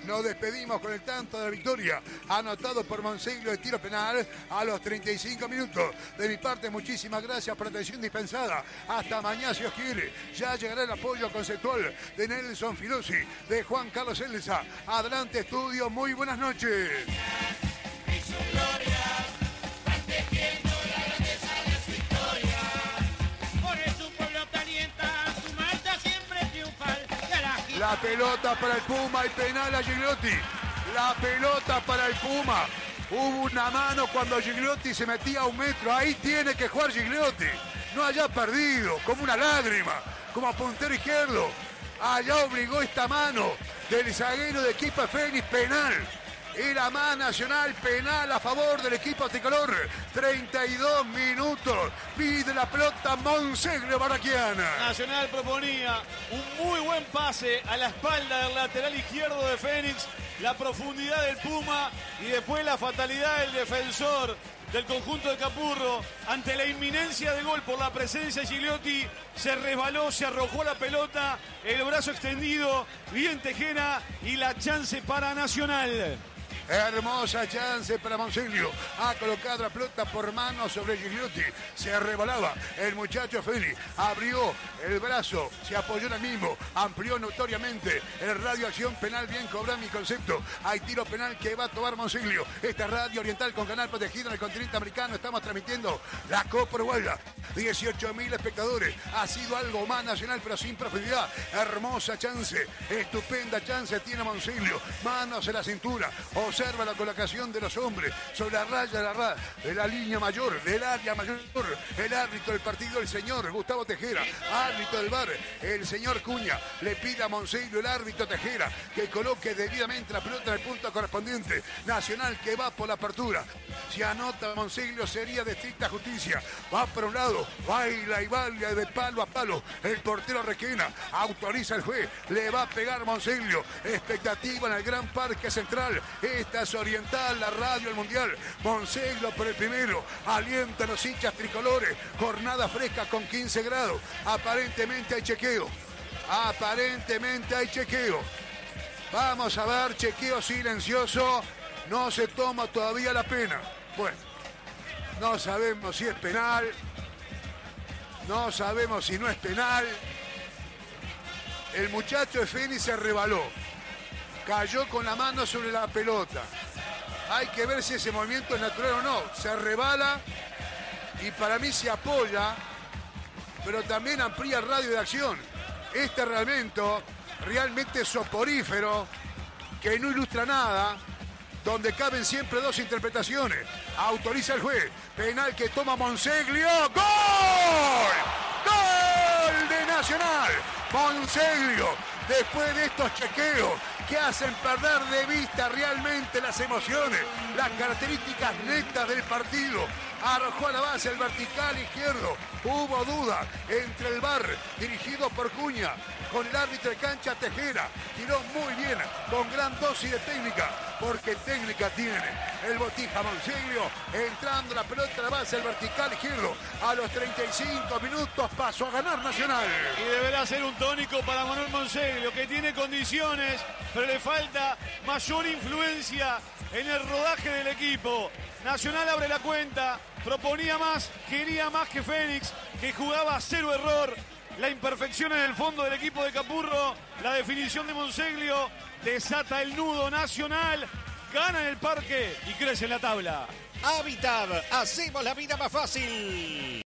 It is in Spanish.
Nos despedimos con el tanto de la victoria, anotado por Monseglio de tiro penal a los 35 minutos. De mi parte, muchísimas gracias por la atención dispensada. Hasta mañana, si os quiere. Ya llegará el apoyo conceptual de Nelson Filosi, de Juan Carlos Elsa. Adelante, estudio. Muy buenas noches. La pelota para el Puma y penal a Gigliotti. La pelota para el Puma. Hubo una mano cuando Gigliotti se metía a 1 metro. Ahí tiene que jugar Gigliotti. No haya perdido, como una lágrima, como puntero izquierdo. Allá obligó esta mano del zaguero de equipo Fénix, penal. Y la más Nacional, penal a favor del equipo tricolor. 32 minutos. Pide la pelota Monseglio Barraquiana. Nacional proponía un muy buen pase a la espalda del lateral izquierdo de Fénix. La profundidad del Puma y después la fatalidad del defensor del conjunto de Capurro. Ante la inminencia de gol por la presencia de Gigliotti, se resbaló, se arrojó la pelota, el brazo extendido, bien Tejera y la chance para Nacional. Hermosa chance para Monseglio. Ha colocado la pelota por mano sobre Gigliotti. Se rebalaba el muchacho Félix. Abrió el brazo, se apoyó en el mismo. Amplió notoriamente el radio acción penal. Bien cobrado mi concepto. Hay tiro penal que va a tomar Monseglio. Esta radio oriental con canal protegido en el continente americano. Estamos transmitiendo la Copa Uruguaya. 18.000 espectadores. Ha sido algo más Nacional, pero sin profundidad. Hermosa chance. Estupenda chance tiene Monseglio. Manos en la cintura. Observa la colocación de los hombres sobre la raya de la línea mayor, del área mayor. El árbitro del partido, el señor Gustavo Tejera. Árbitro del VAR, el señor Cuña. Le pide a Monseglio, el árbitro Tejera, que coloque debidamente la pelota en el punto correspondiente. Nacional que va por la apertura. Si anota Monseglio sería de estricta justicia. Va por un lado, baila y baila de palo a palo. El portero Requena autoriza el juez. Le va a pegar Monseglio. Expectativa en el Gran Parque Central. Esta es Oriental, la radio del Mundial. Monseglio por el primero. Alienta a los hinchas tricolores. Jornada fresca con 15 grados. Aparentemente hay chequeo. Aparentemente hay chequeo. Vamos a ver, chequeo silencioso. No se toma todavía la pena. Bueno, no sabemos si es penal. No sabemos si no es penal. El muchacho de Fénix se rebaló. Cayó con la mano sobre la pelota. Hay que ver si ese movimiento es natural o no. Se rebala y para mí se apoya, pero también amplía el radio de acción. Este reglamento realmente soporífero, que no ilustra nada, donde caben siempre dos interpretaciones. Autoriza el juez. Penal que toma Monseglio. ¡Gol! ¡Gol de Nacional! Monseglio, después de estos chequeos que hacen perder de vista realmente las emociones, las características netas del partido, arrojó a la base el vertical izquierdo. Hubo duda entre el VAR, dirigido por Cuña, con el árbitro de cancha Tejera. Tiró muy bien, con gran dosis de técnica, porque técnica tiene el Botija Monseglio, entrando la pelota a la base del vertical izquierdo. A los 35 minutos pasó a ganar Nacional. Y deberá ser un tónico para Manuel Monseglio, que tiene condiciones, pero le falta mayor influencia en el rodaje del equipo. Nacional abre la cuenta, proponía más, quería más que Fénix, que jugaba a cero error. La imperfección en el fondo del equipo de Capurro, la definición de Monseglio, desata el nudo. Nacional, gana en el parque y crece en la tabla. Habitat, hacemos la vida más fácil.